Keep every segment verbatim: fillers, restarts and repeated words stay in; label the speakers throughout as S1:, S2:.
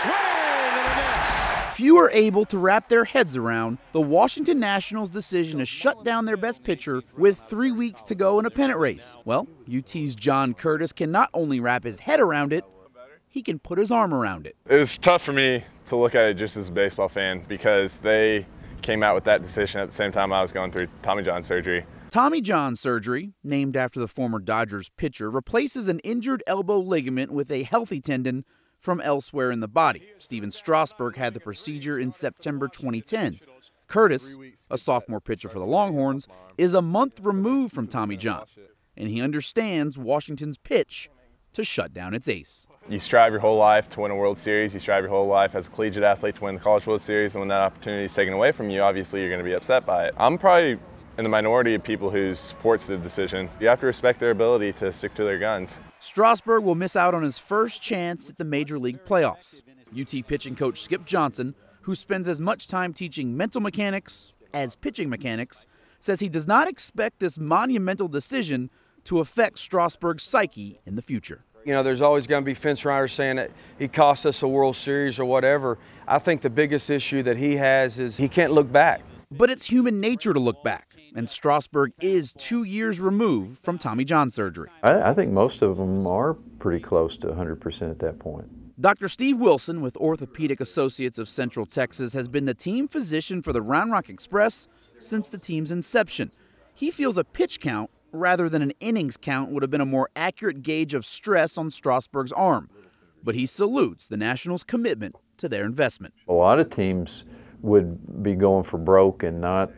S1: swing and a miss.
S2: Few are able to wrap their heads around the Washington Nationals' decision to shut down their best pitcher with three weeks to go in a pennant race. Well, U T's John Curtis can not only wrap his head around it, he can put his arm around it.
S3: It was tough for me to look at it just as a baseball fan because they came out with that decision at the same time I was going through Tommy John surgery.
S2: Tommy John surgery, named after the former Dodgers pitcher, replaces an injured elbow ligament with a healthy tendon from elsewhere in the body. Steven Strasburg had the procedure in September twenty ten. Curtis, a sophomore pitcher for the Longhorns, is a month removed from Tommy John, and he understands Washington's pitch to shut down its ace.
S3: You strive your whole life to win a World Series. You strive your whole life as a collegiate athlete to win the College World Series, and when that opportunity is taken away from you, obviously you're going to be upset by it. I'm probably in the minority of people who supports the decision. You have to respect their ability to stick to their guns.
S2: Strasburg will miss out on his first chance at the Major League playoffs. U T pitching coach Skip Johnson, who spends as much time teaching mental mechanics as pitching mechanics, says he does not expect this monumental decision to affect Strasburg's psyche in the future.
S4: You know, there's always going to be fence riders saying that he cost us a World Series or whatever. I think the biggest issue that he has is he can't look back.
S2: But it's human nature to look back, and Strasburg is two years removed from Tommy John surgery.
S5: I, I think most of them are pretty close to one hundred percent at that point.
S2: Doctor Steve Wilson with Orthopedic Associates of Central Texas has been the team physician for the Round Rock Express since the team's inception. He feels a pitch count rather than an innings count would have been a more accurate gauge of stress on Strasburg's arm, but he salutes the Nationals' commitment to their investment.
S5: A lot of teams would be going for broke and not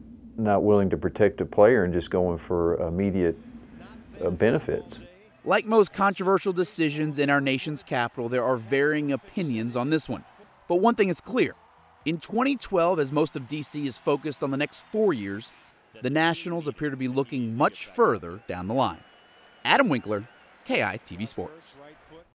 S5: not willing to protect a player and just going for immediate uh, benefits.
S2: Like most controversial decisions in our nation's capital, there are varying opinions on this one. But one thing is clear. In twenty twelve, as most of D C is focused on the next four years, the Nationals appear to be looking much further down the line. Adam Winkler, K I T V Sports.